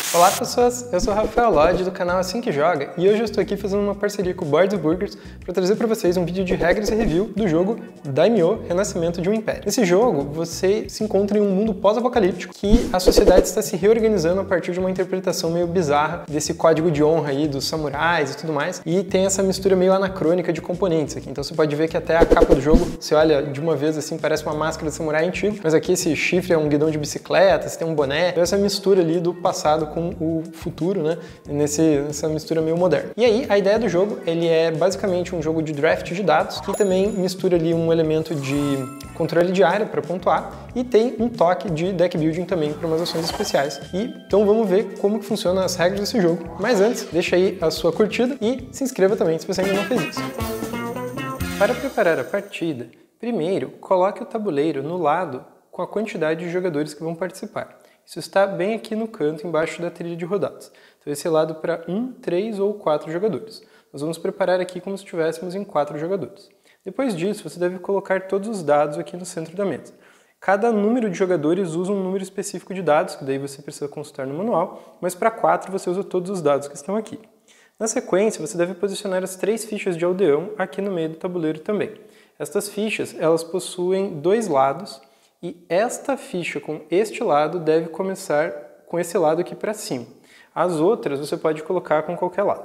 Olá pessoas, eu sou o Rafael Lodge do canal Assim Que Joga e hoje eu estou aqui fazendo uma parceria com o Boards Burgers para trazer para vocês um vídeo de regras e review do jogo Daimyo, Renascimento de um Império. Nesse jogo, você se encontra em um mundo pós-apocalíptico que a sociedade está se reorganizando a partir de uma interpretação meio bizarra desse código de honra aí dos samurais e tudo mais, e tem essa mistura meio anacrônica de componentes aqui. Então você pode ver que até a capa do jogo, você olha de uma vez assim, parece uma máscara de samurai antigo, mas aqui esse chifre é um guidão de bicicleta, você tem um boné, então essa mistura ali do passado com o futuro, né, nessa mistura meio moderna. E aí, a ideia do jogo, ele é basicamente um jogo de draft de dados, que também mistura ali um elemento de controle de área para pontuar e tem um toque de deck building também para umas ações especiais. Então vamos ver como que funcionam as regras desse jogo. Mas antes, deixa aí a sua curtida e se inscreva também se você ainda não fez isso. Para preparar a partida, primeiro coloque o tabuleiro no lado com a quantidade de jogadores que vão participar. Isso está bem aqui no canto, embaixo da trilha de rodadas. Então esse é lado para 1, 3 ou 4 jogadores. Nós vamos preparar aqui como se estivéssemos em 4 jogadores. Depois disso, você deve colocar todos os dados aqui no centro da mesa. Cada número de jogadores usa um número específico de dados, que daí você precisa consultar no manual, mas para 4 você usa todos os dados que estão aqui. Na sequência, você deve posicionar as 3 fichas de aldeão aqui no meio do tabuleiro também. Estas fichas, elas possuem 2 lados, e esta ficha com este lado deve começar com esse lado aqui para cima. As outras você pode colocar com qualquer lado.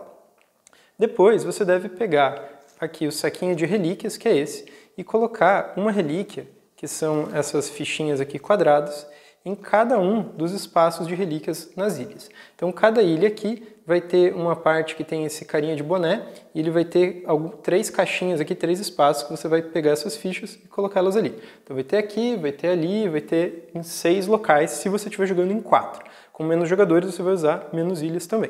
Depois você deve pegar aqui o saquinho de relíquias, que é esse, e colocar uma relíquia, que são essas fichinhas aqui quadradas, em cada um dos espaços de relíquias nas ilhas. Então cada ilha aqui vai ter uma parte que tem esse carinha de boné e ele vai ter 3 caixinhas aqui, 3 espaços que você vai pegar essas fichas e colocá-las ali. Então vai ter aqui, vai ter ali, vai ter em 6 locais se você estiver jogando em 4. Com menos jogadores você vai usar menos ilhas também.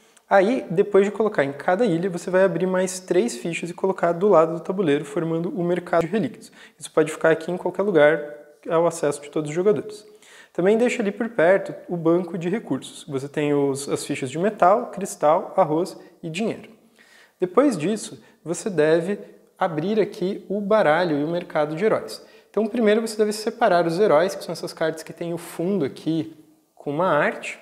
Aí, depois de colocar em cada ilha, você vai abrir mais 3 fichas e colocar do lado do tabuleiro, formando o mercado de relíquias. Isso pode ficar aqui em qualquer lugar ao acesso de todos os jogadores. Também deixa ali por perto o banco de recursos. Você tem as fichas de metal, cristal, arroz e dinheiro. Depois disso, você deve abrir aqui o baralho e o mercado de heróis. Então, primeiro você deve separar os heróis, que são essas cartas que têm o fundo aqui com uma arte,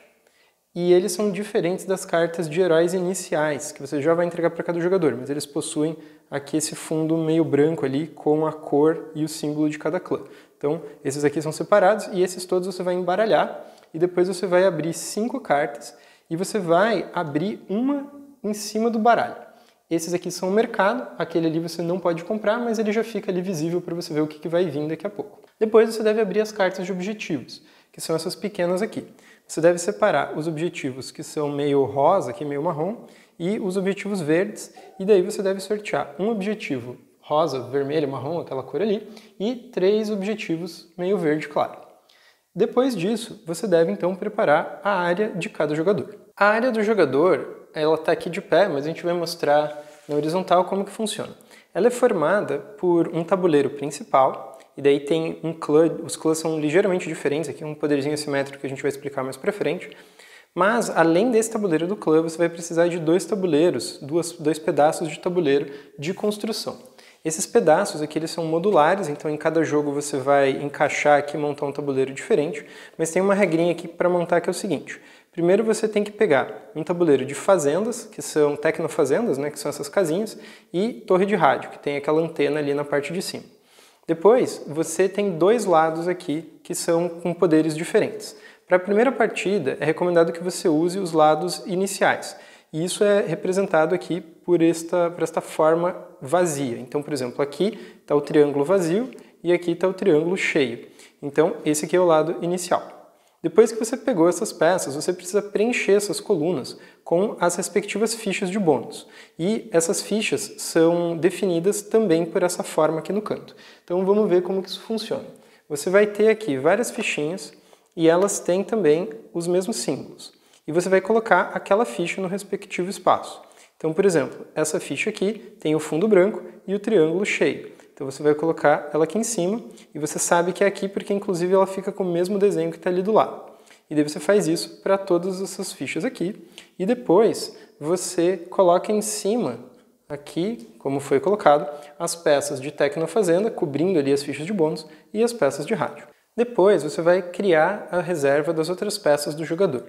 e eles são diferentes das cartas de heróis iniciais, que você já vai entregar para cada jogador, mas eles possuem aqui esse fundo meio branco ali com a cor e o símbolo de cada clã. Então, esses aqui são separados e esses todos você vai embaralhar e depois você vai abrir 5 cartas e você vai abrir uma em cima do baralho. Esses aqui são o mercado, aquele ali você não pode comprar, mas ele já fica ali visível para você ver o que vai vir daqui a pouco. Depois você deve abrir as cartas de objetivos, que são essas pequenas aqui. Você deve separar os objetivos que são meio rosa, aqui meio marrom, e os objetivos verdes, e daí você deve sortear um objetivo rosa, vermelho, marrom, aquela cor ali, e 3 objetivos meio verde claro. Depois disso, você deve então preparar a área de cada jogador. A área do jogador, ela está aqui de pé, mas a gente vai mostrar na horizontal como que funciona. Ela é formada por um tabuleiro principal, e daí tem um clã, os clãs são ligeiramente diferentes, aqui um poderzinho assimétrico que a gente vai explicar mais pra frente. Mas, além desse tabuleiro do clã, você vai precisar de 2 tabuleiros, dois pedaços de tabuleiro de construção. Esses pedaços aqui eles são modulares, então em cada jogo você vai encaixar aqui e montar um tabuleiro diferente, mas tem uma regrinha aqui para montar que é o seguinte. Primeiro você tem que pegar um tabuleiro de fazendas, que são tecnofazendas, né, que são essas casinhas, e torre de rádio, que tem aquela antena ali na parte de cima. Depois, você tem 2 lados aqui que são com poderes diferentes. Para a primeira partida, é recomendado que você use os lados iniciais. E isso é representado aqui por esta forma vazia. Então, por exemplo, aqui está o triângulo vazio e aqui está o triângulo cheio. Então, esse aqui é o lado inicial. Depois que você pegou essas peças, você precisa preencher essas colunas com as respectivas fichas de bônus. E essas fichas são definidas também por essa forma aqui no canto. Então vamos ver como que isso funciona. Você vai ter aqui várias fichinhas e elas têm também os mesmos símbolos. E você vai colocar aquela ficha no respectivo espaço. Então, por exemplo, essa ficha aqui tem o fundo branco e o triângulo cheio. Então você vai colocar ela aqui em cima e você sabe que é aqui porque inclusive ela fica com o mesmo desenho que está ali do lado. E daí você faz isso para todas essas fichas aqui e depois você coloca em cima aqui, como foi colocado, as peças de tecnofazenda, cobrindo ali as fichas de bônus e as peças de rádio. Depois você vai criar a reserva das outras peças do jogador.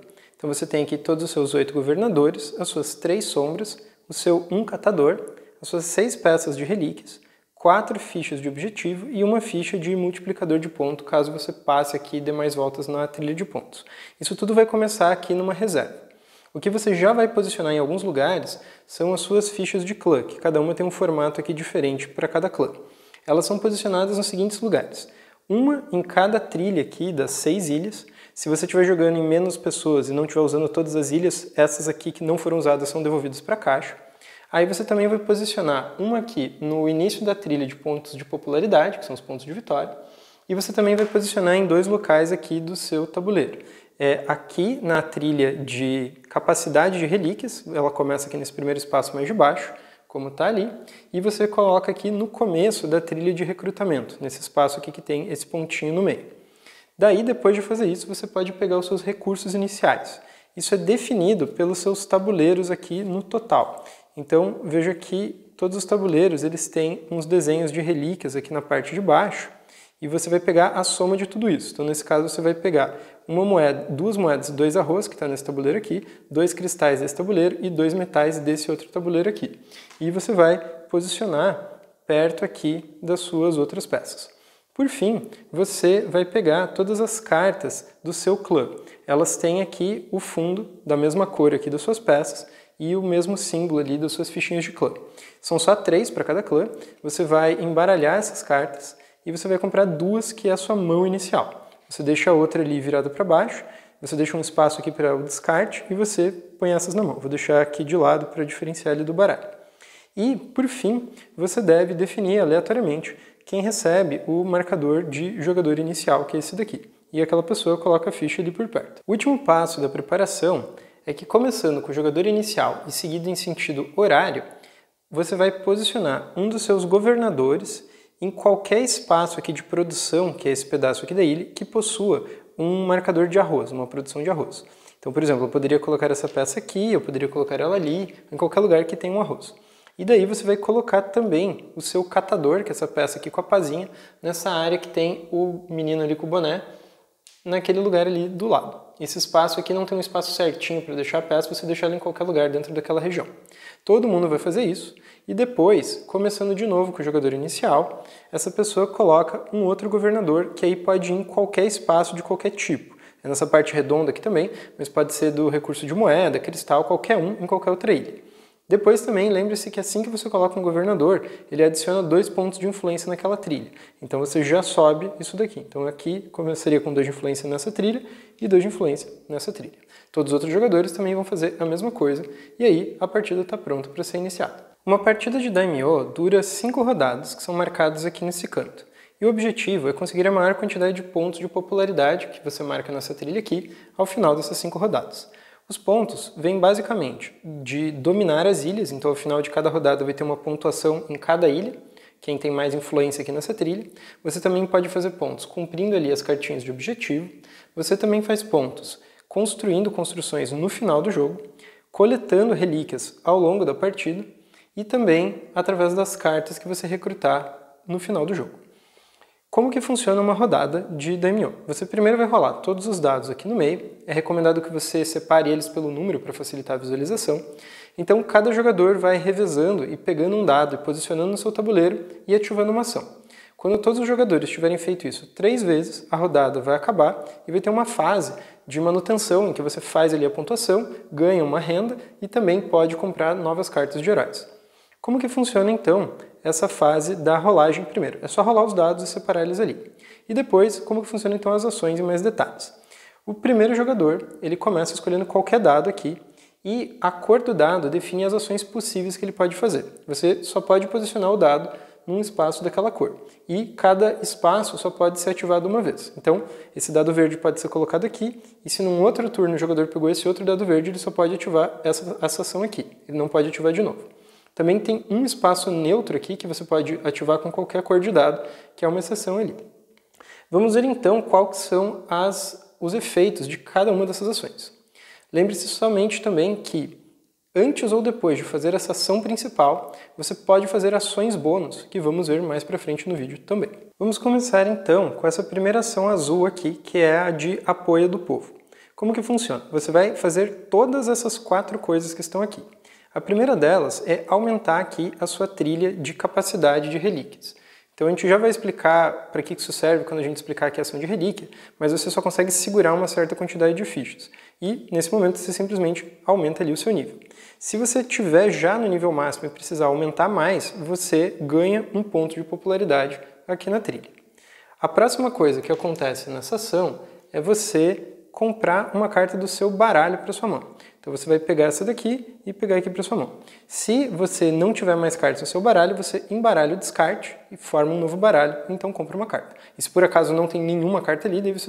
Então você tem aqui todos os seus 8 governadores, as suas 3 sombras, o seu 1 catador, as suas 6 peças de relíquias, 4 fichas de objetivo e uma ficha de multiplicador de ponto, caso você passe aqui e dê mais voltas na trilha de pontos. Isso tudo vai começar aqui numa reserva. O que você já vai posicionar em alguns lugares são as suas fichas de clã, que cada uma tem um formato aqui diferente para cada clã. Elas são posicionadas nos seguintes lugares. Uma em cada trilha aqui das 6 ilhas. Se você estiver jogando em menos pessoas e não estiver usando todas as ilhas, essas aqui que não foram usadas são devolvidas para a caixa. Aí você também vai posicionar uma aqui no início da trilha de pontos de popularidade, que são os pontos de vitória, e você também vai posicionar em 2 locais aqui do seu tabuleiro. Aqui na trilha de capacidade de relíquias, ela começa aqui nesse primeiro espaço mais de baixo, como está ali, e você coloca aqui no começo da trilha de recrutamento, nesse espaço aqui que tem esse pontinho no meio. Daí, depois de fazer isso, você pode pegar os seus recursos iniciais. Isso é definido pelos seus tabuleiros aqui no total. Então, veja que todos os tabuleiros eles têm uns desenhos de relíquias aqui na parte de baixo e você vai pegar a soma de tudo isso. Então, nesse caso, você vai pegar uma moeda, 2 moedas, 2 arroz, que está nesse tabuleiro aqui, 2 cristais desse tabuleiro e 2 metais desse outro tabuleiro aqui. E você vai posicionar perto aqui das suas outras peças. Por fim, você vai pegar todas as cartas do seu clã. Elas têm aqui o fundo da mesma cor aqui das suas peças e o mesmo símbolo ali das suas fichinhas de clã. São só 3 para cada clã. Você vai embaralhar essas cartas e você vai comprar 2 que é a sua mão inicial. Você deixa a outra ali virada para baixo, você deixa um espaço aqui para o descarte e você põe essas na mão. Vou deixar aqui de lado para diferenciar ele do baralho. E, por fim, você deve definir aleatoriamente quem recebe o marcador de jogador inicial, que é esse daqui. E aquela pessoa coloca a ficha ali por perto. O último passo da preparação é que, começando com o jogador inicial e seguido em sentido horário, você vai posicionar um dos seus governadores em qualquer espaço aqui de produção, que é esse pedaço aqui da ilha, que possua um marcador de arroz, uma produção de arroz. Então, por exemplo, eu poderia colocar essa peça aqui, eu poderia colocar ela ali, em qualquer lugar que tenha um arroz. E daí você vai colocar também o seu catador, que é essa peça aqui com a pazinha, nessa área que tem o menino ali com o boné, naquele lugar ali do lado. Esse espaço aqui não tem um espaço certinho para deixar a peça, você deixa ela em qualquer lugar dentro daquela região. Todo mundo vai fazer isso e depois, começando de novo com o jogador inicial, essa pessoa coloca um outro governador que aí pode ir em qualquer espaço de qualquer tipo. É nessa parte redonda aqui também, mas pode ser do recurso de moeda, cristal, qualquer um em qualquer outra ilha. Depois também lembre-se que assim que você coloca um governador, ele adiciona 2 pontos de influência naquela trilha. Então você já sobe isso daqui. Então aqui começaria com 2 de influência nessa trilha e 2 de influência nessa trilha. Todos os outros jogadores também vão fazer a mesma coisa e aí a partida está pronta para ser iniciada. Uma partida de Daimyo dura 5 rodadas, que são marcadas aqui nesse canto. E o objetivo é conseguir a maior quantidade de pontos de popularidade que você marca nessa trilha aqui ao final dessas 5 rodadas. Os pontos vêm basicamente de dominar as ilhas, então ao final de cada rodada vai ter uma pontuação em cada ilha, quem tem mais influência aqui nessa trilha. Você também pode fazer pontos cumprindo ali as cartinhas de objetivo. Você também faz pontos construindo construções no final do jogo, coletando relíquias ao longo da partida e também através das cartas que você recrutar no final do jogo. Como que funciona uma rodada de Daimyo? Você primeiro vai rolar todos os dados aqui no meio. É recomendado que você separe eles pelo número para facilitar a visualização. Então, cada jogador vai revezando e pegando um dado e posicionando no seu tabuleiro e ativando uma ação. Quando todos os jogadores tiverem feito isso 3 vezes, a rodada vai acabar e vai ter uma fase de manutenção em que você faz ali a pontuação, ganha uma renda e também pode comprar novas cartas de heróis. Como que funciona então essa fase da rolagem primeiro? É só rolar os dados e separar eles ali. E depois, como que funciona então as ações em mais detalhes? O primeiro jogador, ele começa escolhendo qualquer dado aqui e a cor do dado define as ações possíveis que ele pode fazer. Você só pode posicionar o dado num espaço daquela cor. E cada espaço só pode ser ativado uma vez. Então, esse dado verde pode ser colocado aqui, e se num outro turno o jogador pegou esse outro dado verde, ele só pode ativar essa ação aqui. Ele não pode ativar de novo. Também tem um espaço neutro aqui que você pode ativar com qualquer cor de dado, que é uma exceção ali. Vamos ver então quais são os efeitos de cada uma dessas ações. Lembre-se somente também que antes ou depois de fazer essa ação principal, você pode fazer ações bônus, que vamos ver mais pra frente no vídeo também. Vamos começar então com essa primeira ação azul aqui, que é a de apoio do povo. Como que funciona? Você vai fazer todas essas 4 coisas que estão aqui. A primeira delas é aumentar aqui a sua trilha de capacidade de relíquias. Então a gente já vai explicar para que isso serve quando a gente explicar aqui a ação de relíquia, mas você só consegue segurar uma certa quantidade de fichas. E nesse momento você simplesmente aumenta ali o seu nível. Se você estiver já no nível máximo e precisar aumentar mais, você ganha um ponto de popularidade aqui na trilha. A próxima coisa que acontece nessa ação é você comprar uma carta do seu baralho para sua mão. Então você vai pegar essa daqui e pegar aqui para sua mão. Se você não tiver mais cartas no seu baralho, você embaralha o descarte e forma um novo baralho, então compra uma carta. E se por acaso não tem nenhuma carta ali, daí você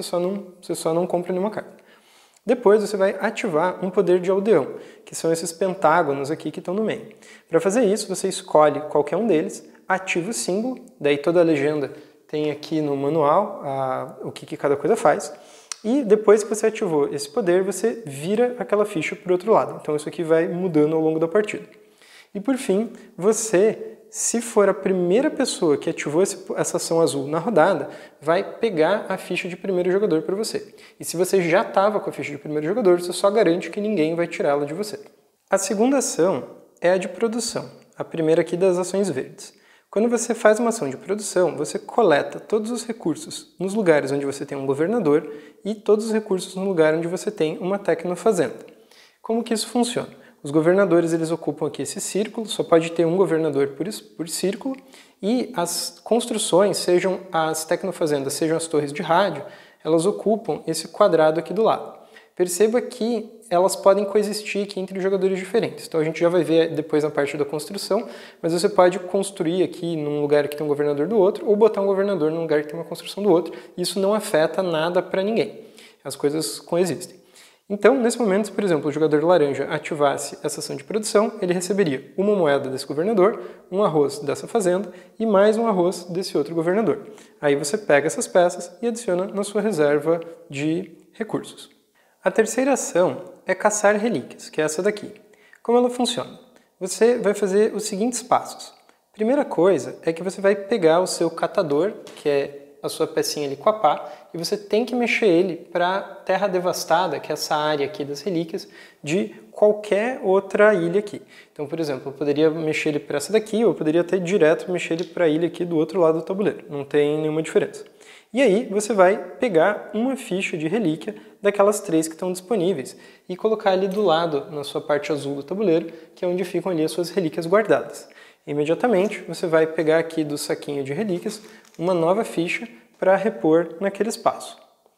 só não compra nenhuma carta. Depois você vai ativar um poder de aldeão, que são esses pentágonos aqui que estão no meio. Para fazer isso, você escolhe qualquer um deles, ativa o símbolo, daí toda a legenda tem aqui no manual o que cada coisa faz. E depois que você ativou esse poder, você vira aquela ficha para o outro lado. Então isso aqui vai mudando ao longo da partida. E por fim, você, se for a primeira pessoa que ativou essa ação azul na rodada, vai pegar a ficha de primeiro jogador para você. E se você já estava com a ficha de primeiro jogador, você só garante que ninguém vai tirá-la de você. A segunda ação é a de produção, a primeira aqui das ações verdes. Quando você faz uma ação de produção, você coleta todos os recursos nos lugares onde você tem um governador e todos os recursos no lugar onde você tem uma tecnofazenda. Como que isso funciona? Os governadores eles ocupam aqui esse círculo, só pode ter um governador por círculo, e as construções, sejam as tecnofazendas, sejam as torres de rádio, elas ocupam esse quadrado aqui do lado. Perceba que elas podem coexistir aqui entre jogadores diferentes. Então a gente já vai ver depois na parte da construção, mas você pode construir aqui num lugar que tem um governador do outro, ou botar um governador num lugar que tem uma construção do outro. Isso não afeta nada para ninguém. As coisas coexistem. Então, nesse momento, se, por exemplo, o jogador laranja ativasse essa ação de produção, ele receberia uma moeda desse governador, um arroz dessa fazenda e mais um arroz desse outro governador. Aí você pega essas peças e adiciona na sua reserva de recursos. A terceira ação é caçar relíquias, que é essa daqui. Como ela funciona? Você vai fazer os seguintes passos. Primeira coisa é que você vai pegar o seu catador, que é a sua pecinha ali com a pá, e você tem que mexer ele para Terra Devastada, que é essa área aqui das relíquias, de qualquer outra ilha aqui. Então, por exemplo, eu poderia mexer ele para essa daqui, ou eu poderia até direto mexer ele para a ilha aqui do outro lado do tabuleiro. Não tem nenhuma diferença. E aí você vai pegar uma ficha de relíquia daquelas 3 que estão disponíveis e colocar ali do lado, na sua parte azul do tabuleiro, que é onde ficam ali as suas relíquias guardadas. Imediatamente você vai pegar aqui do saquinho de relíquias uma nova ficha para repor naquele espaço.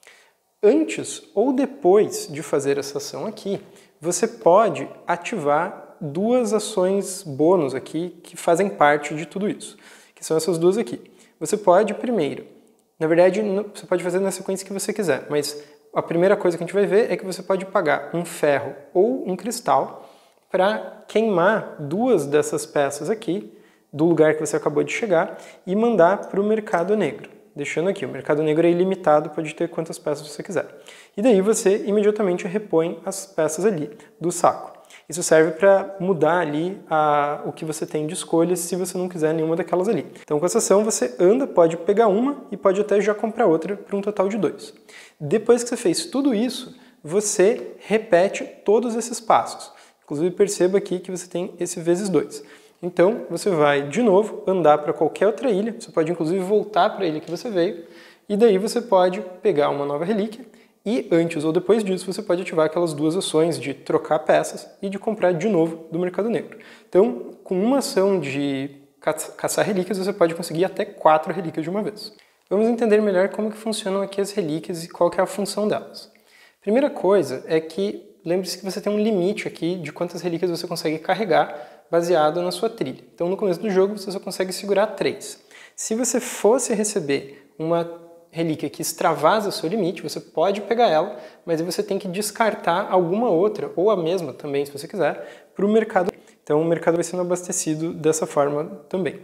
Antes ou depois de fazer essa ação aqui, você pode ativar 2 ações bônus aqui que fazem parte de tudo isso, que são essas 2 aqui. Você pode primeiro, na verdade você pode fazer na sequência que você quiser, mas a primeira coisa que a gente vai ver é que você pode pagar um ferro ou um cristal para queimar 2 dessas peças aqui do lugar que você acabou de chegar e mandar para o mercado negro. Deixando aqui, o mercado negro é ilimitado, pode ter quantas peças você quiser. E daí você imediatamente repõe as peças ali do saco. Isso serve para mudar ali o que você tem de escolhas se você não quiser nenhuma daquelas ali. Então com essa ação você anda, pode pegar uma e pode até já comprar outra para um total de 2. Depois que você fez tudo isso, você repete todos esses passos. Inclusive perceba aqui que você tem esse vezes 2. Então você vai de novo andar para qualquer outra ilha, você pode inclusive voltar para a ilha que você veio, e daí você pode pegar uma nova relíquia, e antes ou depois disso você pode ativar aquelas 2 ações de trocar peças e de comprar de novo do mercado negro. Então, com uma ação de caçar relíquias, você pode conseguir até 4 relíquias de uma vez. Vamos entender melhor como que funcionam aqui as relíquias e qual que é a função delas. Primeira coisa é que, lembre-se que você tem um limite aqui de quantas relíquias você consegue carregar baseado na sua trilha. Então, no começo do jogo, você só consegue segurar 3. Se você fosse receber uma relíquia que extravasa o seu limite, você pode pegar ela, mas aí você tem que descartar alguma outra, ou a mesma também, se você quiser, para o mercado. Então, o mercado vai sendo abastecido dessa forma também.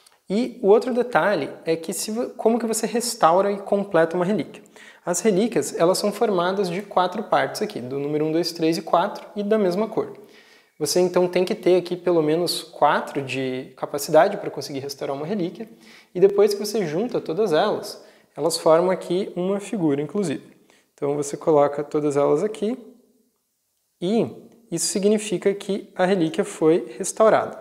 E o outro detalhe é que como que você restaura e completa uma relíquia. As relíquias, elas são formadas de 4 partes aqui, do número 1, 2, 3 e 4, e da mesma cor. Você então tem que ter aqui pelo menos 4 de capacidade para conseguir restaurar uma relíquia, e depois que você junta todas elas, elas formam aqui uma figura, inclusive. Então você coloca todas elas aqui e isso significa que a relíquia foi restaurada.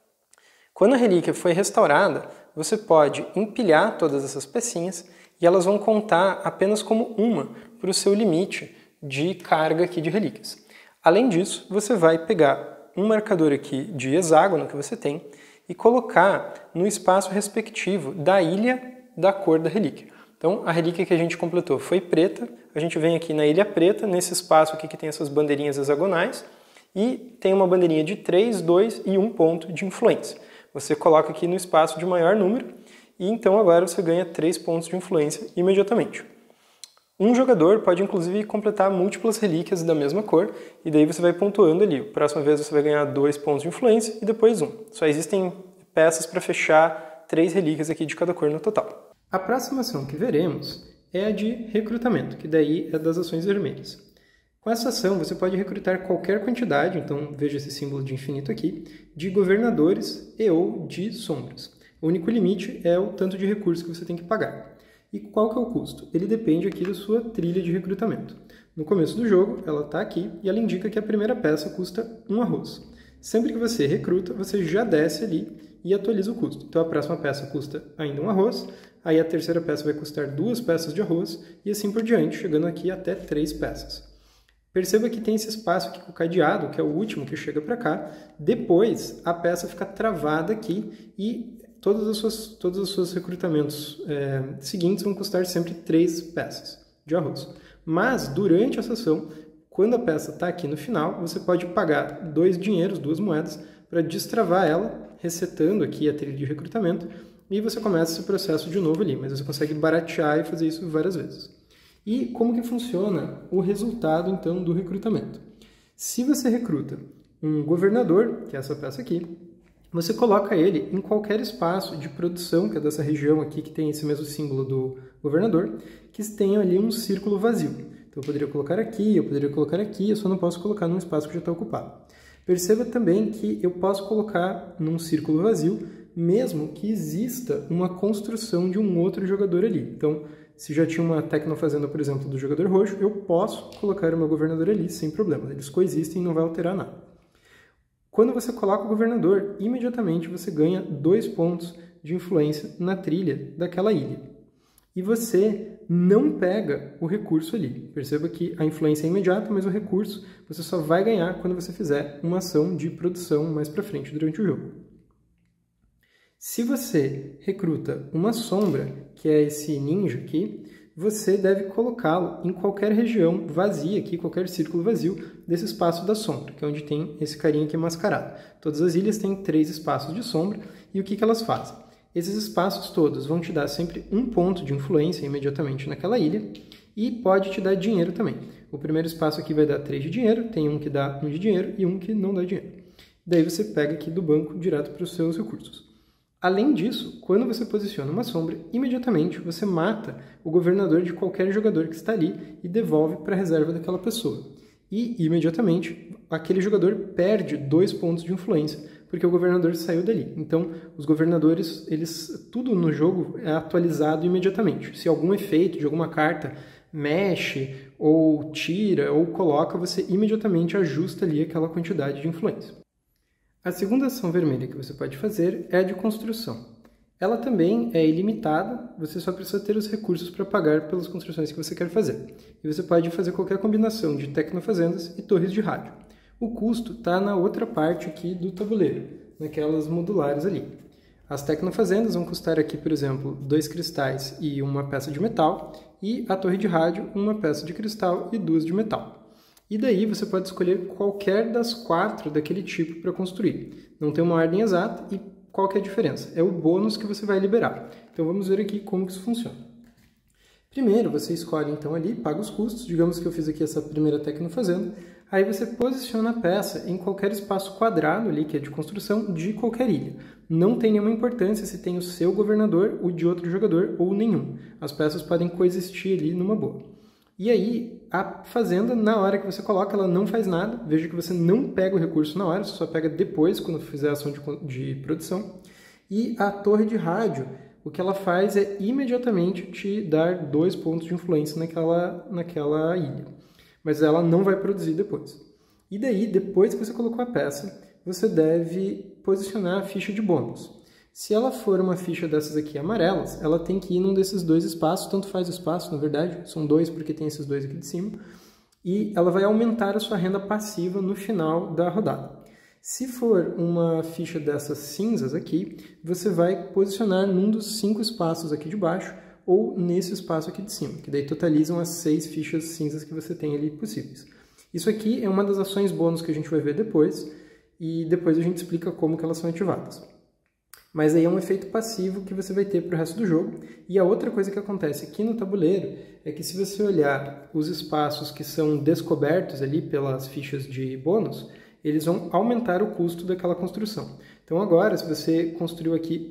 Quando a relíquia foi restaurada, você pode empilhar todas essas pecinhas e elas vão contar apenas como uma para o seu limite de carga aqui de relíquias. Além disso, você vai pegar um marcador aqui de hexágono que você tem e colocar no espaço respectivo da ilha da cor da relíquia. Então, a relíquia que a gente completou foi preta, a gente vem aqui na ilha preta, nesse espaço aqui que tem essas bandeirinhas hexagonais, e tem uma bandeirinha de 3, 2 e 1 ponto de influência. Você coloca aqui no espaço de maior número, e então agora você ganha 3 pontos de influência imediatamente. Um jogador pode inclusive completar múltiplas relíquias da mesma cor, e daí você vai pontuando ali. Próxima vez você vai ganhar 2 pontos de influência e depois 1. Só existem peças para fechar 3 relíquias aqui de cada cor no total. A próxima ação que veremos é a de recrutamento, que daí é das ações vermelhas. Com essa ação você pode recrutar qualquer quantidade, então veja esse símbolo de infinito aqui, de governadores e ou de sombras. O único limite é o tanto de recursos que você tem que pagar. E qual que é o custo? Ele depende aqui da sua trilha de recrutamento. No começo do jogo, ela está aqui e ela indica que a primeira peça custa 1 arroz. Sempre que você recruta, você já desce ali e atualiza o custo. Então a próxima peça custa ainda 1 arroz, aí a terceira peça vai custar 2 peças de arroz e assim por diante, chegando aqui até 3 peças. Perceba que tem esse espaço aqui com o cadeado, que é o último que chega para cá. Depois, a peça fica travada aqui e todos os seus recrutamentos seguintes vão custar sempre 3 peças de arroz. Mas, durante essa ação, quando a peça está aqui no final, você pode pagar 2 dinheiros, 2 moedas, para destravar ela, resetando aqui a trilha de recrutamento, e você começa esse processo de novo ali, mas você consegue baratear e fazer isso várias vezes. E como que funciona o resultado, então, do recrutamento? Se você recruta um governador, que é essa peça aqui, você coloca ele em qualquer espaço de produção, que é dessa região aqui, que tem esse mesmo símbolo do governador, que tenha ali um círculo vazio. Então eu poderia colocar aqui, eu só não posso colocar num espaço que já está ocupado. Perceba também que eu posso colocar num círculo vazio, mesmo que exista uma construção de um outro jogador ali. Então, se já tinha uma tecnofazenda, por exemplo, do jogador roxo, eu posso colocar o meu governador ali sem problema. Eles coexistem e não vai alterar nada. Quando você coloca o governador, imediatamente você ganha 2 pontos de influência na trilha daquela ilha. E você não pega o recurso ali. Perceba que a influência é imediata, mas o recurso você só vai ganhar quando você fizer uma ação de produção mais para frente durante o jogo. Se você recruta uma sombra, que é esse ninja aqui, você deve colocá-lo em qualquer região vazia aqui, qualquer círculo vazio desse espaço da sombra, que é onde tem esse carinha aqui mascarado. Todas as ilhas têm 3 espaços de sombra, e o que elas fazem? Esses espaços todos vão te dar sempre 1 ponto de influência imediatamente naquela ilha, e pode te dar dinheiro também. O primeiro espaço aqui vai dar 3 de dinheiro, tem um que dá 1 de dinheiro e um que não dá dinheiro. Daí você pega aqui do banco direto para os seus recursos. Além disso, quando você posiciona uma sombra, imediatamente você mata o governador de qualquer jogador que está ali e devolve para a reserva daquela pessoa. E, imediatamente, aquele jogador perde 2 pontos de influência, porque o governador saiu dali. Então, os governadores, tudo no jogo é atualizado imediatamente. Se algum efeito de alguma carta mexe, ou tira, ou coloca, você imediatamente ajusta ali aquela quantidade de influência. A segunda ação vermelha que você pode fazer é a de construção. Ela também é ilimitada, você só precisa ter os recursos para pagar pelas construções que você quer fazer. E você pode fazer qualquer combinação de tecnofazendas e torres de rádio. O custo está na outra parte aqui do tabuleiro, naquelas modulares ali. As tecnofazendas vão custar aqui, por exemplo, 2 cristais e uma peça de metal, e a torre de rádio, uma peça de cristal e 2 de metal. E daí você pode escolher qualquer das 4 daquele tipo para construir. Não tem uma ordem exata e qual que é a diferença? É o bônus que você vai liberar. Então vamos ver aqui como que isso funciona. Primeiro você escolhe então ali, paga os custos, digamos que eu fiz aqui essa primeira tecnofazenda, aí você posiciona a peça em qualquer espaço quadrado ali, que é de construção, de qualquer ilha. Não tem nenhuma importância se tem o seu governador, o de outro jogador ou nenhum. As peças podem coexistir ali numa boa. E aí, a fazenda, na hora que você coloca, ela não faz nada. Veja que você não pega o recurso na hora, você só pega depois, quando fizer a ação de produção. E a torre de rádio, o que ela faz é imediatamente te dar 2 pontos de influência naquela ilha. Mas ela não vai produzir depois. E daí, depois que você colocou a peça, você deve posicionar a ficha de bônus. Se ela for uma ficha dessas aqui amarelas, ela tem que ir num desses 2 espaços, tanto faz o espaço, na verdade, são 2 porque tem esses 2 aqui de cima, e ela vai aumentar a sua renda passiva no final da rodada. Se for uma ficha dessas cinzas aqui, você vai posicionar num dos 5 espaços aqui de baixo ou nesse espaço aqui de cima, que daí totalizam as 6 fichas cinzas que você tem ali possíveis. Isso aqui é uma das ações bônus que a gente vai ver depois, e depois a gente explica como que elas são ativadas. Mas aí é um efeito passivo que você vai ter para o resto do jogo. E a outra coisa que acontece aqui no tabuleiro é que se você olhar os espaços que são descobertos ali pelas fichas de bônus, eles vão aumentar o custo daquela construção. Então agora, se você construiu aqui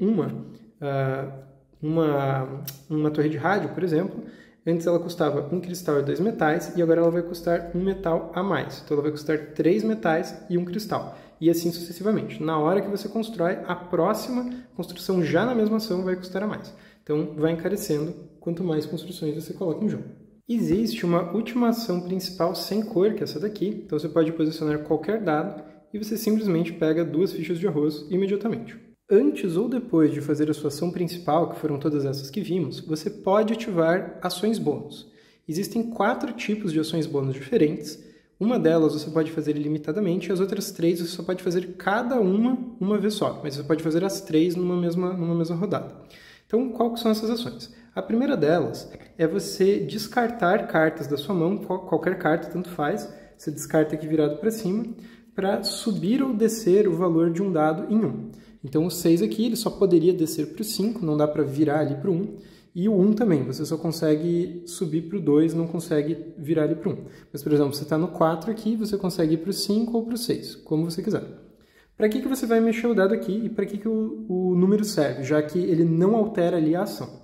uma torre de rádio, por exemplo, antes ela custava 1 cristal e 2 metais, e agora ela vai custar 1 metal a mais. Então ela vai custar 3 metais e 1 cristal. E assim sucessivamente. Na hora que você constrói, a próxima construção já na mesma ação vai custar a mais. Então vai encarecendo quanto mais construções você coloca em jogo. Existe uma última ação principal sem cor, que é essa daqui. Então você pode posicionar qualquer dado e você simplesmente pega 2 fichas de arroz imediatamente. Antes ou depois de fazer a sua ação principal, que foram todas essas que vimos, você pode ativar ações bônus. Existem 4 tipos de ações bônus diferentes. Uma delas você pode fazer ilimitadamente, e as outras 3 você só pode fazer cada uma vez só, mas você pode fazer as 3 numa mesma rodada. Então, quais são essas ações? A primeira delas é você descartar cartas da sua mão, qualquer carta, tanto faz, você descarta aqui virado para cima, para subir ou descer o valor de um dado em 1. Então, o 6 aqui, ele só poderia descer para o 5, não dá para virar ali para o 1. E o 1 também, você só consegue subir para o 2, não consegue virar ali para o 1. Mas, por exemplo, você está no 4 aqui, você consegue ir para o 5 ou para o 6, como você quiser. Para que você vai mexer o dado aqui e para que o número serve, já que ele não altera ali a ação?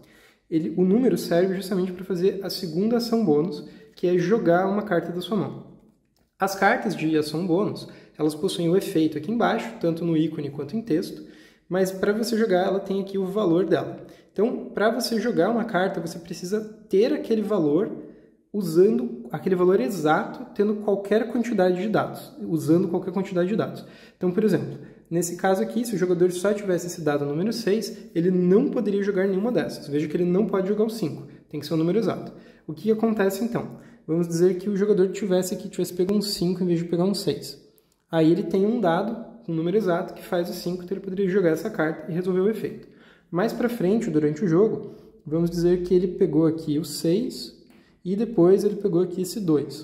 O número serve justamente para fazer a segunda ação bônus, que é jogar uma carta da sua mão. As cartas de ação bônus, elas possuem o efeito aqui embaixo, tanto no ícone quanto em texto, mas para você jogar ela tem aqui o valor dela. Então, para você jogar uma carta, você precisa ter aquele valor usando aquele valor exato, tendo qualquer quantidade de dados, usando qualquer quantidade de dados. Então, por exemplo, nesse caso aqui, se o jogador só tivesse esse dado número 6, ele não poderia jogar nenhuma dessas. Veja que ele não pode jogar o 5, tem que ser o número exato. O que acontece então? Vamos dizer que o jogador tivesse pego um 5 em vez de pegar um 6. Aí ele tem um dado, um número exato, que faz o 5, então ele poderia jogar essa carta e resolver o efeito. Mais para frente, durante o jogo, vamos dizer que ele pegou aqui o 6 e depois ele pegou aqui esse 2.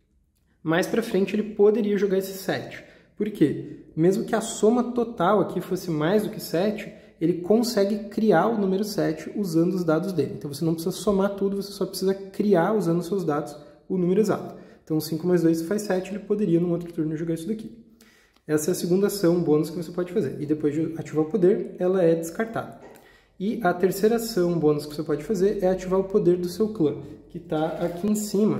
Mais para frente ele poderia jogar esse 7. Por quê? Mesmo que a soma total aqui fosse mais do que 7, ele consegue criar o número 7 usando os dados dele. Então você não precisa somar tudo, você só precisa criar usando os seus dados o número exato. Então 5 mais 2 faz 7, ele poderia num outro turno jogar isso daqui. Essa é a segunda ação bônus que você pode fazer. E depois de ativar o poder, ela é descartada. E a terceira ação bônus que você pode fazer é ativar o poder do seu clã, que está aqui em cima.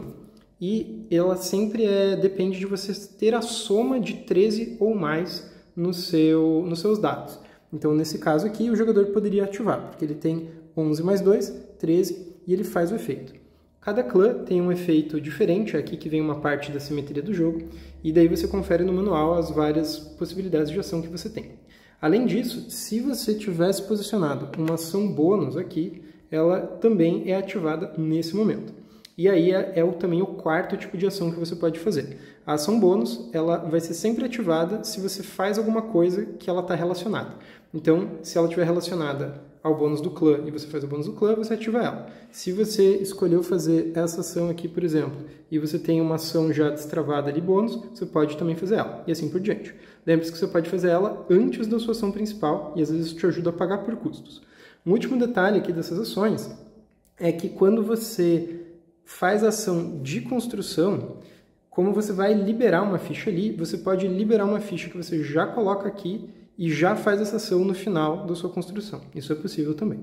E ela sempre depende de você ter a soma de 13 ou mais nos seus dados. Então, nesse caso aqui, o jogador poderia ativar, porque ele tem 11 mais 2, 13, e ele faz o efeito. Cada clã tem um efeito diferente, aqui que vem uma parte da simetria do jogo, e daí você confere no manual as várias possibilidades de ação que você tem. Além disso, se você tivesse posicionado uma ação bônus aqui, ela também é ativada nesse momento. E aí também o quarto tipo de ação que você pode fazer. A ação bônus, ela vai ser sempre ativada se você faz alguma coisa que ela está relacionada. Então, se ela estiver relacionada ao bônus do clã e você faz o bônus do clã, você ativa ela. Se você escolheu fazer essa ação aqui, por exemplo, e você tem uma ação já destravada ali bônus, você pode também fazer ela, e assim por diante. Lembre-se que você pode fazer ela antes da sua ação principal, e às vezes isso te ajuda a pagar por custos. Um último detalhe aqui dessas ações é que quando você faz a ação de construção, como você vai liberar uma ficha ali, você pode liberar uma ficha que você já coloca aqui e já faz essa ação no final da sua construção. Isso é possível também.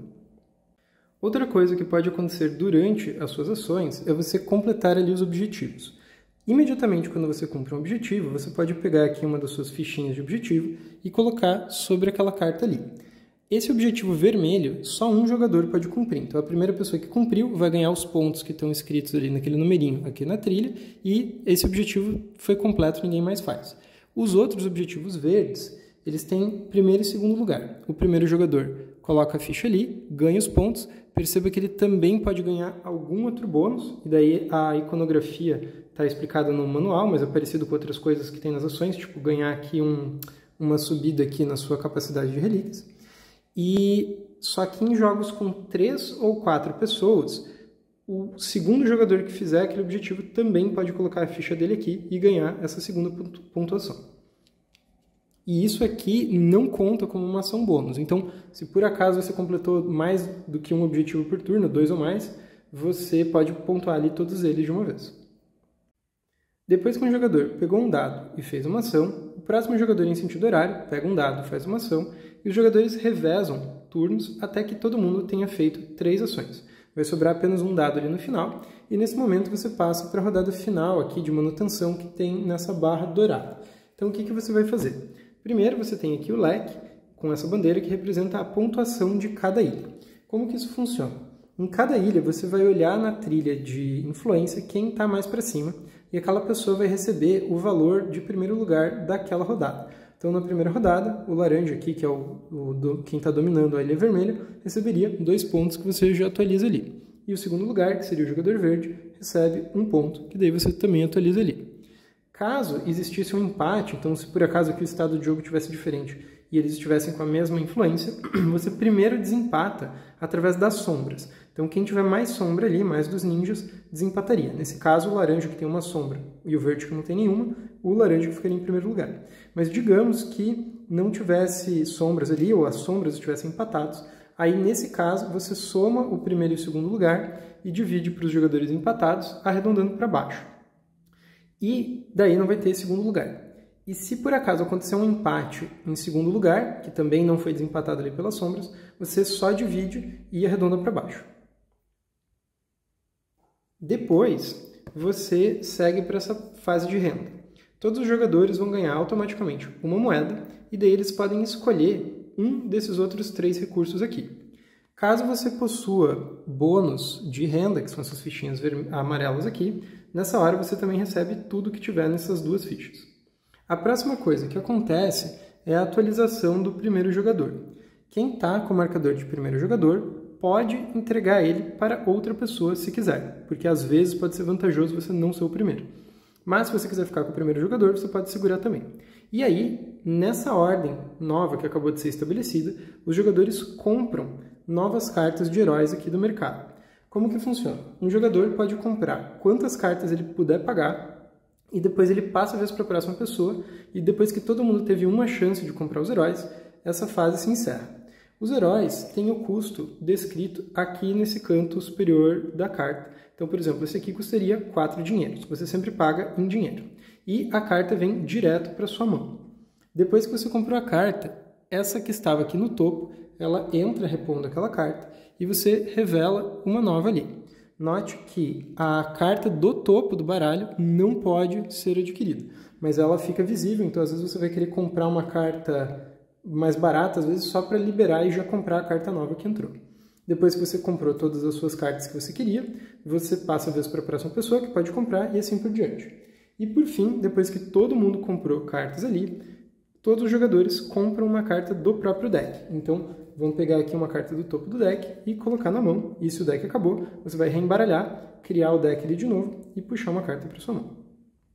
Outra coisa que pode acontecer durante as suas ações é você completar ali os objetivos. Imediatamente quando você cumpre um objetivo, você pode pegar aqui uma das suas fichinhas de objetivo e colocar sobre aquela carta ali. Esse objetivo vermelho, só um jogador pode cumprir. Então, a primeira pessoa que cumpriu vai ganhar os pontos que estão escritos ali naquele numerinho aqui na trilha, e esse objetivo foi completo, ninguém mais faz. Os outros objetivos verdes, eles têm primeiro e segundo lugar. O primeiro jogador coloca a ficha ali, ganha os pontos. Perceba que ele também pode ganhar algum outro bônus, e daí a iconografia está explicada no manual, mas é parecido com outras coisas que tem nas ações, tipo ganhar aqui uma subida aqui na sua capacidade de relíquias. E só que em jogos com 3 ou 4 pessoas, o segundo jogador que fizer aquele objetivo também pode colocar a ficha dele aqui e ganhar essa segunda pontuação. E isso aqui não conta como uma ação bônus. Então, se por acaso você completou mais do que um objetivo por turno, 2 ou mais, você pode pontuar ali todos eles de uma vez. Depois que um jogador pegou um dado e fez uma ação, o próximo jogador em sentido horário pega um dado e faz uma ação, e os jogadores revezam turnos até que todo mundo tenha feito 3 ações. Vai sobrar apenas um dado ali no final, e nesse momento você passa para a rodada final aqui de manutenção que tem nessa barra dourada. Então o que você vai fazer? Primeiro você tem aqui o leque com essa bandeira que representa a pontuação de cada ilha. Como que isso funciona? Em cada ilha você vai olhar na trilha de influência quem está mais para cima, e aquela pessoa vai receber o valor de primeiro lugar daquela rodada. Então, na primeira rodada, o laranja aqui, que é quem está dominando a ilha vermelha, receberia 2 pontos que você já atualiza ali. E o segundo lugar, que seria o jogador verde, recebe 1 ponto, que daí você também atualiza ali. Caso existisse um empate, então se por acaso aqui o estado de jogo tivesse diferente e eles estivessem com a mesma influência, você primeiro desempata através das sombras. Então quem tiver mais sombra ali, mais dos ninjas, desempataria. Nesse caso, o laranja que tem uma sombra e o verde que não tem nenhuma, o laranja que ficaria em primeiro lugar. Mas digamos que não tivesse sombras ali, ou as sombras estivessem empatados, aí nesse caso você soma o primeiro e o segundo lugar e divide para os jogadores empatados, arredondando para baixo. E daí não vai ter segundo lugar. E se por acaso acontecer um empate em segundo lugar, que também não foi desempatado ali pelas sombras, você só divide e arredonda para baixo. Depois, você segue para essa fase de renda. Todos os jogadores vão ganhar automaticamente uma moeda, e daí eles podem escolher um desses outros 3 recursos aqui. Caso você possua bônus de renda, que são essas fichinhas amarelas aqui, nessa hora você também recebe tudo que tiver nessas 2 fichas. A próxima coisa que acontece é a atualização do primeiro jogador. Quem está com o marcador de primeiro jogador pode entregar ele para outra pessoa se quiser, porque às vezes pode ser vantajoso você não ser o primeiro. Mas se você quiser ficar com o primeiro jogador, você pode segurar também. E aí, nessa ordem nova que acabou de ser estabelecida, os jogadores compram novas cartas de heróis aqui do mercado. Como que funciona? Um jogador pode comprar quantas cartas ele puder pagar, e depois ele passa a vez para a próxima pessoa, e depois que todo mundo teve uma chance de comprar os heróis, essa fase se encerra. Os heróis têm o custo descrito aqui nesse canto superior da carta. Então, por exemplo, esse aqui custaria 4 dinheiros. Você sempre paga em dinheiro. E a carta vem direto para sua mão. Depois que você comprou a carta, essa que estava aqui no topo, ela entra repondo aquela carta e você revela uma nova ali. Note que a carta do topo do baralho não pode ser adquirida, mas ela fica visível, então às vezes você vai querer comprar uma carta mais barata, às vezes só para liberar e já comprar a carta nova que entrou. Depois que você comprou todas as suas cartas que você queria, você passa a vez para a próxima pessoa que pode comprar e assim por diante. E por fim, depois que todo mundo comprou cartas ali, todos os jogadores compram uma carta do próprio deck. Então, vão pegar aqui uma carta do topo do deck e colocar na mão. E se o deck acabou, você vai reembaralhar, criar o deck ali de novo e puxar uma carta para sua mão.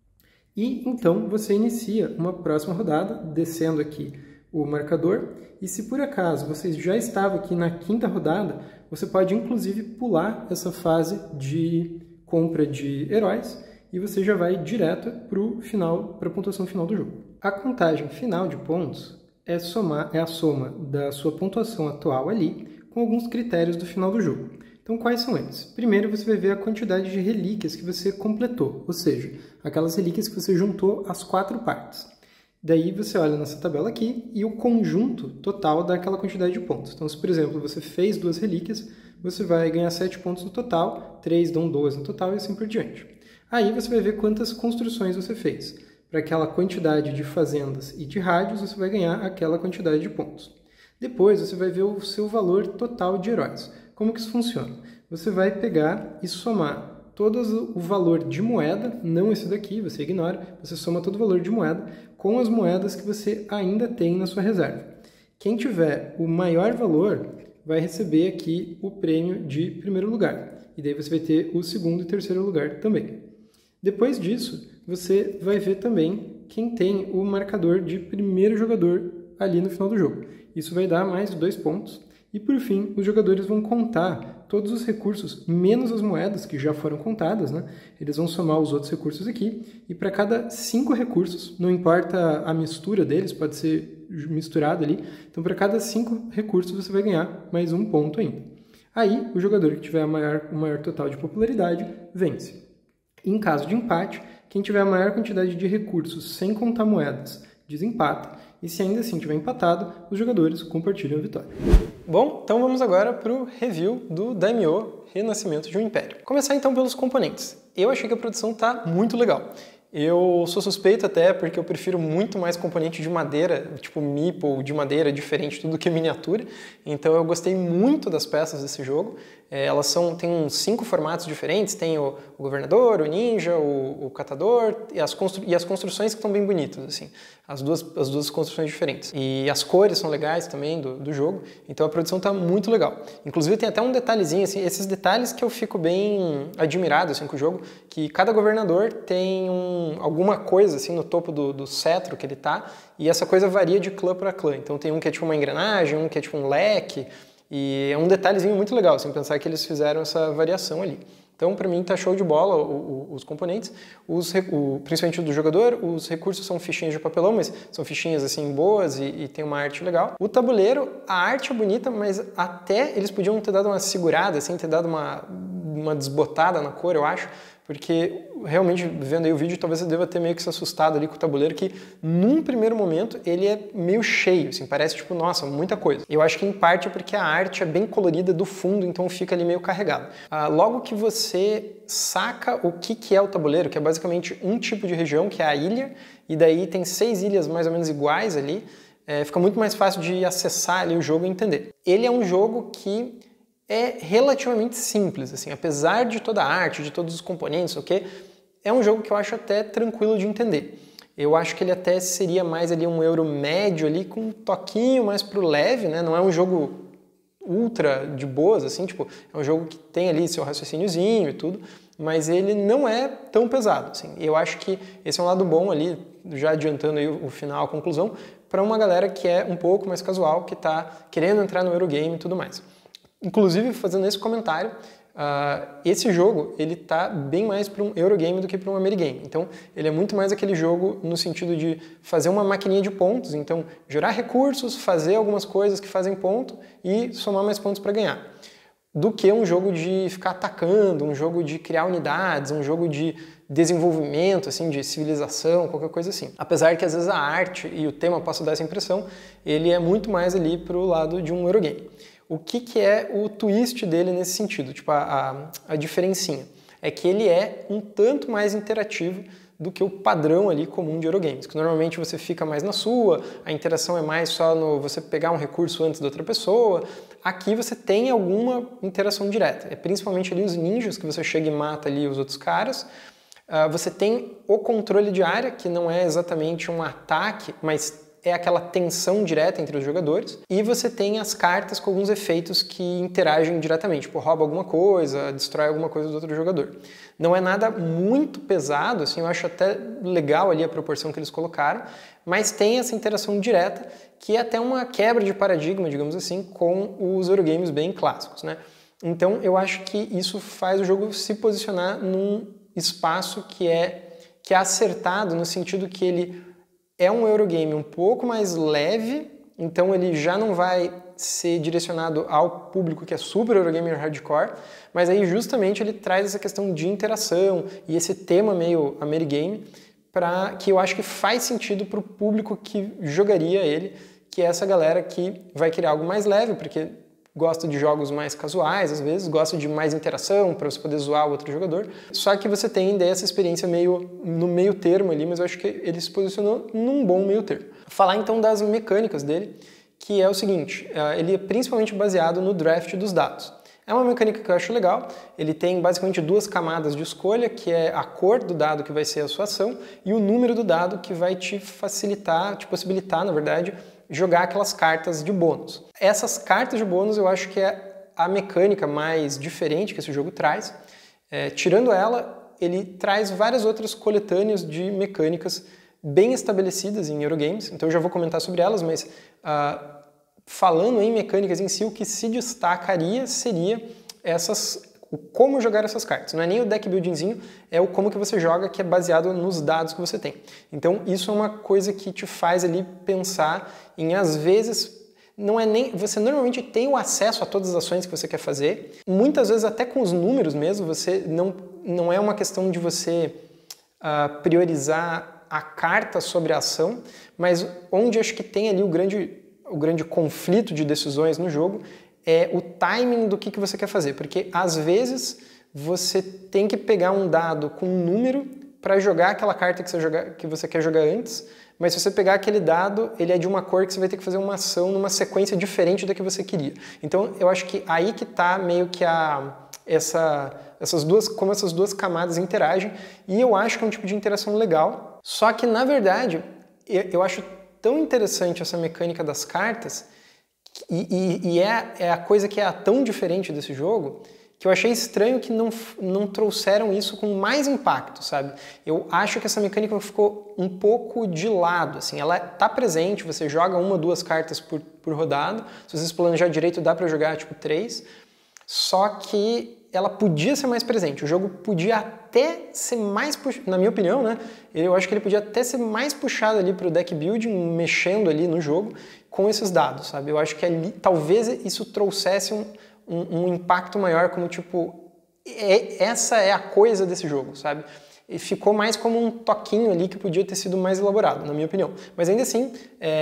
E então você inicia uma próxima rodada, descendo aqui o marcador. E se por acaso vocês já estavam aqui na 5ª rodada, você pode inclusive pular essa fase de compra de heróis e você já vai direto para a pontuação final do jogo. A contagem final de pontos é a soma da sua pontuação atual ali com alguns critérios do final do jogo. Então, quais são eles? Primeiro, você vai ver a quantidade de relíquias que você completou, ou seja, aquelas relíquias que você juntou as 4 partes. Daí você olha nessa tabela aqui e o conjunto total dá aquela quantidade de pontos. Então, se por exemplo você fez 2 relíquias, você vai ganhar 7 pontos no total, 3 dão 12 no total e assim por diante. Aí você vai ver quantas construções você fez. Para aquela quantidade de fazendas e de rádios, você vai ganhar aquela quantidade de pontos. Depois você vai ver o seu valor total de heróis. Como que isso funciona? Você vai pegar e somar todo o valor de moeda, não esse daqui, você ignora, você soma todo o valor de moeda com as moedas que você ainda tem na sua reserva. Quem tiver o maior valor vai receber aqui o prêmio de primeiro lugar. E daí você vai ter o segundo e terceiro lugar também. Depois disso, você vai ver também quem tem o marcador de primeiro jogador ali no final do jogo. Isso vai dar mais 2 pontos. E por fim, os jogadores vão contar todos os recursos, menos as moedas que já foram contadas, né? Eles vão somar os outros recursos aqui, e para cada 5 recursos, não importa a mistura deles, pode ser misturado ali, então para cada 5 recursos você vai ganhar mais 1 ponto ainda. Aí, o jogador que tiver o maior total de popularidade vence. Em caso de empate, quem tiver a maior quantidade de recursos sem contar moedas desempata, e se ainda assim tiver empatado, os jogadores compartilham a vitória. Bom, então vamos agora para o review do Daimyo Renascimento de um Império. Começar então pelos componentes. Eu achei que a produção está muito legal. Eu sou suspeito até porque eu prefiro muito mais componente de madeira, tipo meeple de madeira, diferente tudo que miniatura. Então eu gostei muito das peças desse jogo. Elas têm uns 5 formatos diferentes, tem o governador, o ninja, o catador e as construções que estão bem bonitas, assim. As duas construções diferentes. E as cores são legais também do jogo, então a produção está muito legal. Inclusive tem até um detalhezinho, assim, esses detalhes que eu fico bem admirado assim, com o jogo, que cada governador tem alguma coisa assim no topo do cetro que ele tá, e essa coisa varia de clã para clã. Então tem um que é tipo uma engrenagem, um que é tipo um leque, e é um detalhezinho muito legal, assim, pensar que eles fizeram essa variação ali. Então, para mim, tá show de bola os componentes, principalmente do jogador. Os recursos são fichinhas de papelão, mas são fichinhas assim boas e tem uma arte legal. O tabuleiro, a arte é bonita, mas até eles podiam ter dado uma segurada, assim, ter dado uma desbotada na cor, eu acho, porque realmente, vendo aí o vídeo, talvez você deva ter meio que se assustado ali com o tabuleiro, que num primeiro momento ele é meio cheio, assim, parece tipo, nossa, muita coisa. Eu acho que em parte é porque a arte é bem colorida do fundo, então fica ali meio carregado. Logo que você saca o que é o tabuleiro, que é basicamente um tipo de região, que é a ilha, e daí tem 6 ilhas mais ou menos iguais ali, fica muito mais fácil de acessar ali o jogo e entender. Ele é um jogo que é relativamente simples, assim, apesar de toda a arte, de todos os componentes, ok? É um jogo que eu acho até tranquilo de entender. Eu acho que ele até seria mais ali um euro médio ali, com um toquinho mais pro leve, né? Não é um jogo ultra de boas, assim, tipo, é um jogo que tem ali seu raciocíniozinho e tudo, mas ele não é tão pesado, assim. Eu acho que esse é um lado bom ali, já adiantando aí o final, a conclusão, para uma galera que é um pouco mais casual, que tá querendo entrar no Eurogame e tudo mais. Inclusive, fazendo esse comentário, esse jogo ele tá bem mais para um Eurogame do que para um Amerigame. Então, ele é muito mais aquele jogo no sentido de fazer uma maquininha de pontos, então gerar recursos, fazer algumas coisas que fazem ponto e somar mais pontos para ganhar. Do que um jogo de ficar atacando, um jogo de criar unidades, um jogo de desenvolvimento, assim, de civilização, qualquer coisa assim. Apesar que às vezes a arte e o tema possam dar essa impressão, ele é muito mais ali para o lado de um Eurogame. O que é o twist dele nesse sentido, tipo a diferencinha? É que ele é um tanto mais interativo do que o padrão ali comum de Eurogames, que normalmente você fica mais na sua, a interação é mais só no você pegar um recurso antes da outra pessoa. Aqui você tem alguma interação direta, é principalmente ali os ninjas, que você chega e mata ali os outros caras. Você tem o controle de área, que não é exatamente um ataque, mas é aquela tensão direta entre os jogadores, e você tem as cartas com alguns efeitos que interagem diretamente, tipo rouba alguma coisa, destrói alguma coisa do outro jogador. Não é nada muito pesado, assim, eu acho até legal ali a proporção que eles colocaram, mas tem essa interação direta, que é até uma quebra de paradigma, digamos assim, com os Eurogames bem clássicos, né? Então eu acho que isso faz o jogo se posicionar num espaço que é acertado, no sentido que ele é um Eurogame um pouco mais leve, então ele já não vai ser direcionado ao público que é super Eurogamer hardcore, mas aí justamente ele traz essa questão de interação e esse tema meio Amerigame, que eu acho que faz sentido para o público que jogaria ele, que é essa galera que vai querer algo mais leve, porque gosta de jogos mais casuais, às vezes, gosta de mais interação para você poder zoar o outro jogador. Só que você tem ainda essa experiência meio no meio termo ali, mas eu acho que ele se posicionou num bom meio termo. Falar então das mecânicas dele, que é o seguinte, ele é principalmente baseado no draft dos dados. É uma mecânica que eu acho legal, ele tem basicamente duas camadas de escolha, que é a cor do dado que vai ser a sua ação e o número do dado que vai te facilitar, te possibilitar, na verdade, jogar aquelas cartas de bônus. Essas cartas de bônus eu acho que é a mecânica mais diferente que esse jogo traz. Tirando ela, ele traz várias outras coletâneas de mecânicas bem estabelecidas em Eurogames, então eu já vou comentar sobre elas, mas falando em mecânicas em si, o que se destacaria seria o como jogar essas cartas. Não é nem o deck buildingzinho, é o como que você joga, que é baseado nos dados que você tem. Então isso é uma coisa que te faz ali pensar em, às vezes, não é nem... Você normalmente tem o acesso a todas as ações que você quer fazer, muitas vezes até com os números mesmo, você não é uma questão de você priorizar a carta sobre a ação, mas onde acho que tem ali o grande conflito de decisões no jogo é o timing do que você quer fazer, porque às vezes você tem que pegar um dado com um número para jogar aquela carta que você quer jogar antes, mas se você pegar aquele dado, ele é de uma cor que você vai ter que fazer uma ação numa sequência diferente da que você queria. Então eu acho que aí que está meio que como essas duas camadas interagem, e eu acho que é um tipo de interação legal, só que na verdade eu acho tão interessante essa mecânica das cartas, e é a coisa que é tão diferente desse jogo, que eu achei estranho que não trouxeram isso com mais impacto, sabe? Eu acho que essa mecânica ficou um pouco de lado, assim, ela tá presente, você joga uma ou duas cartas por rodada, se vocês planejar direito dá para jogar tipo 3, só que ela podia ser mais presente, o jogo podia até ser mais, na minha opinião, né? Eu acho que ele podia até ser mais puxado ali para o deck building, mexendo ali no jogo com esses dados, sabe? Eu acho que ali, talvez isso trouxesse um impacto maior, como tipo, essa é a coisa desse jogo, sabe? E ficou mais como um toquinho ali que podia ter sido mais elaborado, na minha opinião. Mas ainda assim,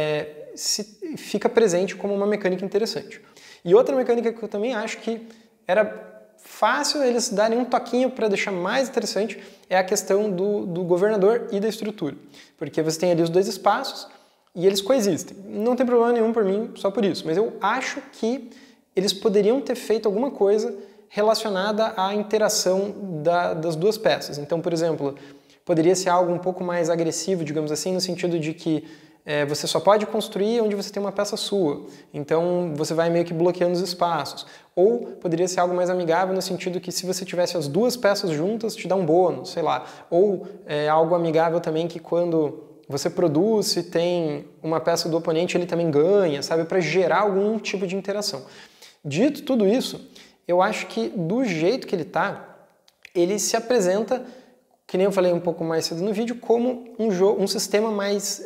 fica presente como uma mecânica interessante. E outra mecânica que eu também acho que era fácil eles darem um toquinho para deixar mais interessante é a questão do governador e da estrutura. Porque você tem ali os dois espaços e eles coexistem. Não tem problema nenhum por mim só por isso, mas eu acho que eles poderiam ter feito alguma coisa relacionada à interação das duas peças. Então, por exemplo, poderia ser algo um pouco mais agressivo, digamos assim, no sentido de que você só pode construir onde você tem uma peça sua, então você vai meio que bloqueando os espaços. Ou poderia ser algo mais amigável no sentido que se você tivesse as duas peças juntas, te dá um bônus, sei lá. Ou algo amigável também que quando você produz e tem uma peça do oponente, ele também ganha, sabe? Para gerar algum tipo de interação. Dito tudo isso, eu acho que do jeito que ele tá, ele se apresenta, que nem eu falei um pouco mais cedo no vídeo, como um sistema mais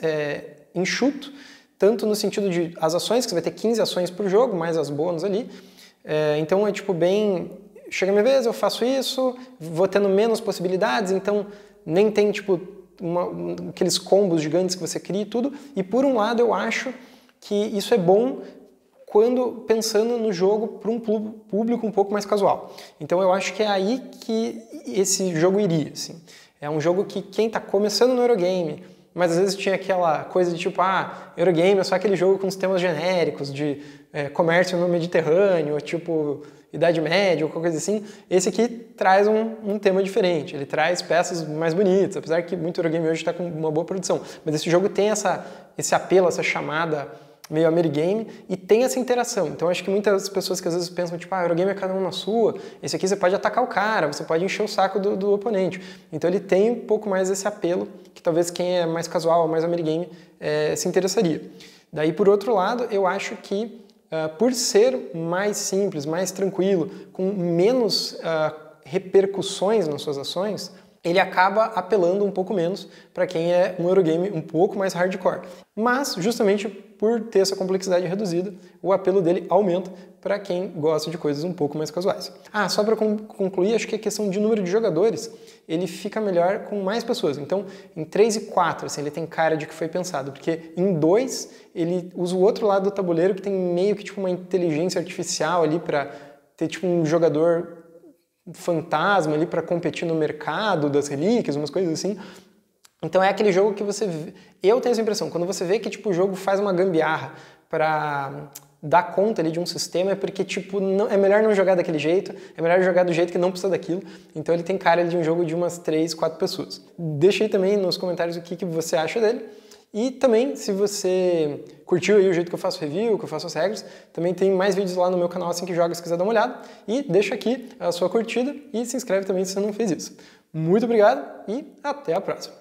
enxuto, tanto no sentido de as ações, que você vai ter 15 ações por jogo, mais as bônus ali. Então é tipo bem, chega a minha vez, eu faço isso, vou tendo menos possibilidades, então nem tem tipo aqueles combos gigantes que você cria e tudo. E por um lado eu acho que isso é bom quando pensando no jogo para um público um pouco mais casual. Então eu acho que é aí que esse jogo iria, assim. É um jogo que quem está começando no Eurogame, mas às vezes tinha aquela coisa de tipo, Eurogame é só aquele jogo com os temas genéricos de comércio no Mediterrâneo, ou tipo Idade Média, ou qualquer coisa assim. Esse aqui traz um tema diferente, ele traz peças mais bonitas, apesar que muito Eurogame hoje está com uma boa produção. Mas esse jogo tem esse apelo, essa chamada meio Amerigame, e tem essa interação. Então acho que muitas pessoas que às vezes pensam, tipo, Eurogame é cada um na sua, esse aqui você pode atacar o cara, você pode encher o saco do oponente. Então ele tem um pouco mais esse apelo, que talvez quem é mais casual, mais Amerigame, se interessaria. Daí, por outro lado, eu acho que por ser mais simples, mais tranquilo, com menos repercussões nas suas ações, ele acaba apelando um pouco menos para quem é um Eurogame um pouco mais hardcore. Mas, justamente por ter essa complexidade reduzida, o apelo dele aumenta para quem gosta de coisas um pouco mais casuais. Só para concluir, acho que a questão de número de jogadores, ele fica melhor com mais pessoas. Então, em 3 e 4, assim, ele tem cara de que foi pensado, porque em 2, ele usa o outro lado do tabuleiro que tem meio que tipo uma inteligência artificial ali para ter tipo um jogador fantasma ali para competir no mercado das relíquias, umas coisas assim. Então é aquele jogo que você... Eu tenho essa impressão, quando você vê que tipo, o jogo faz uma gambiarra para dar conta ali de um sistema, é porque, tipo, é melhor não jogar daquele jeito, é melhor jogar do jeito que não precisa daquilo. Então ele tem cara de um jogo de umas 3, 4 pessoas. Deixa aí também nos comentários o que você acha dele. E também, se você curtiu aí o jeito que eu faço review, que eu faço as regras, também tem mais vídeos lá no meu canal Assim Que Joga, se quiser dar uma olhada. E deixa aqui a sua curtida e se inscreve também se você não fez isso. Muito obrigado e até a próxima!